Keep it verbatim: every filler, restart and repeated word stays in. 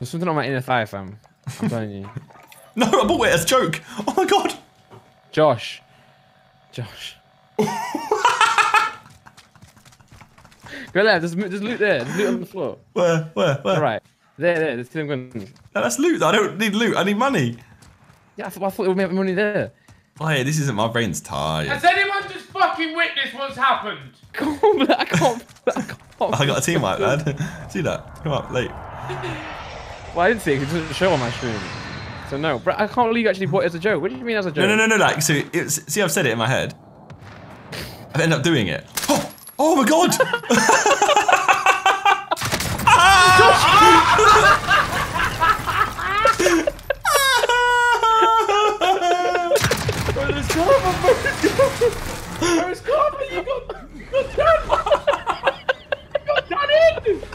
There's something on my inner thigh, fam. I'm telling you. No, I bought it as a joke. Oh my god. Josh. Josh. Go left. There's, there's loot there. There's loot on the floor. Where? Where? Where? All right. There, there. There's two guns. No, that's loot. I don't need loot. I need money. Yeah, I thought, I thought we had money there. Oh, yeah, this isn't my brain's tired. Has anyone just fucking witnessed what's happened? Come on, I can't. I can't. I got a team wipe, lad. See that? Come up, late. Well, I didn't see it because it doesn't show on my stream. So no, but I can't believe you actually bought it as a joke. What do you mean as a joke? No, no, no, no, like, so, it's, see, I've said it in my head. I've ended up doing it. Oh, oh my god! Where's Carver? Where's Carver? You got, you got done! You got done in!